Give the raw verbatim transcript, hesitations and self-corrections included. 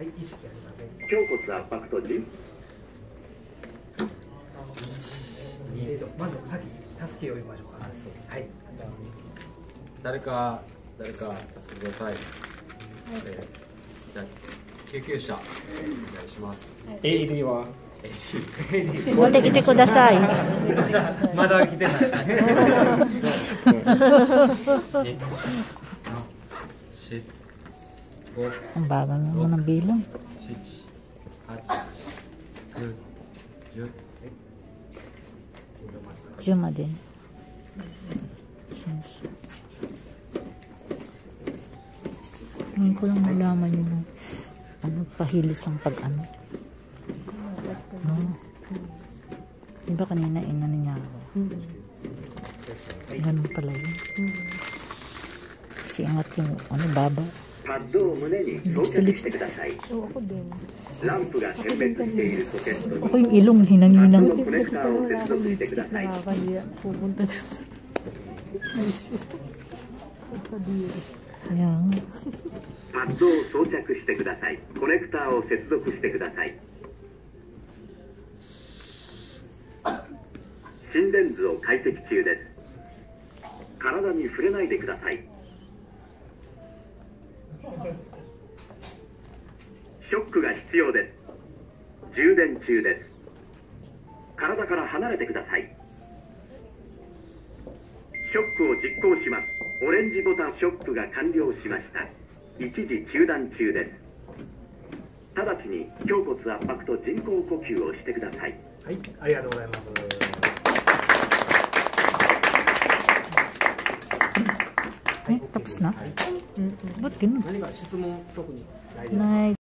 はい、意識ありません。 胸骨圧迫と腎。 まず先助けを呼びましょうか。はい。 誰か誰か助けてください。えー、じゃあ救急車お願いします。 エーディー は持ってきてください。 まだ来てない。 Ang bagal naman ng bilang. Juma din. Ngayon ko lang nalaman yung ano, pahilis ang pag-ano. No. Diba kanina inano niya ako? Ganun pala yun. Kasi ingat yung ano, baba. パッドを胸に装着してください。ランプが点滅しているソケットに Ako yung ilong hinang-hinang. パッドのコネクターを接続してください。 Kaya nga. パッドを装着してください。コネクターを接続してください。心電図を解析中です。体に触れないでください。ショックが必要です。充電中です。体から離れてください。ショックを実行します。オレンジボタン。ショックが完了しました。一時中断中です。直ちに胸骨圧迫と人工呼吸をしてください。 はい、ありがとうございます。 Eh, tapos na? Ba't ganun? 何か質問特にないですか？ ない